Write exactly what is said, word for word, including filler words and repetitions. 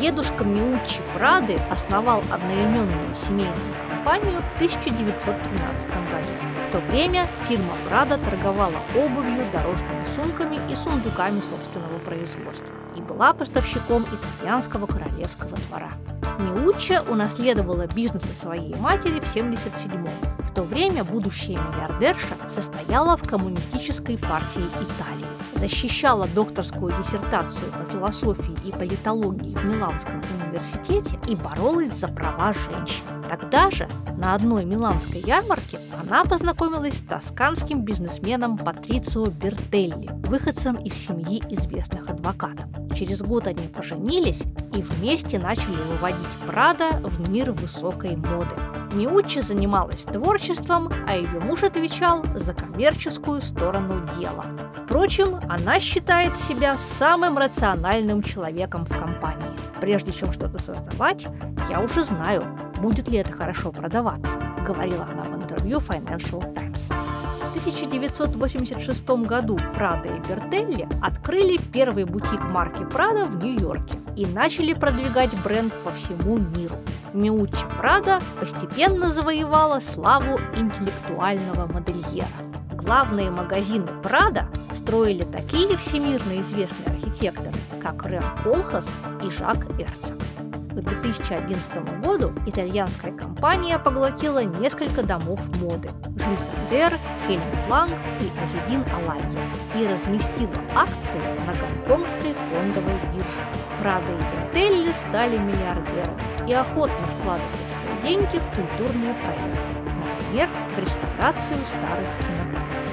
Дедушка Миуччи Прады основал одноименную семейную компанию в тысяча девятьсот тринадцатом году. В то время фирма Прада торговала обувью, дорожными сумками и сундуками собственного производства и была поставщиком итальянского королевского двора. Миуччи унаследовала бизнес от своей матери в семьдесят седьмом. В то время будущая миллиардерша состояла в коммунистической партии Италии, защищала докторскую диссертацию по философии и политологии в Миланском университете и боролась за права женщин. Тогда же на одной миланской ярмарке она познакомилась с тосканским бизнесменом Патрицио Бертелли, выходцем из семьи известных адвокатов. Через год они поженились и вместе начали выводить Прада в мир высокой моды. Миуччи занималась творчеством, а ее муж отвечал за коммерческую сторону дела. Впрочем, она считает себя самым рациональным человеком в компании. Прежде чем что-то создавать, я уже знаю, будет ли это хорошо продаваться, говорила она в интервью Financial Times. В тысяча девятьсот восемьдесят шестом году Прада и Бертелли открыли первый бутик марки Прада в Нью-Йорке и начали продвигать бренд по всему миру. Миуччи Прада постепенно завоевала славу интеллектуального модельера. Главные магазины Прада строили такие всемирно известные архитекторы, как Рэм Колхас и Жак Эрцог. К две тысячи одиннадцатому году итальянская компания поглотила несколько домов моды – Жюль Сандер, Хельмут Ланг и Азедин Алайя и разместила акции на гонконгской фондовой бирже. Прада и Бертелли стали миллиардерами и охотно вкладывали свои деньги в культурные проекты, например, в реставрацию старых кинопленок.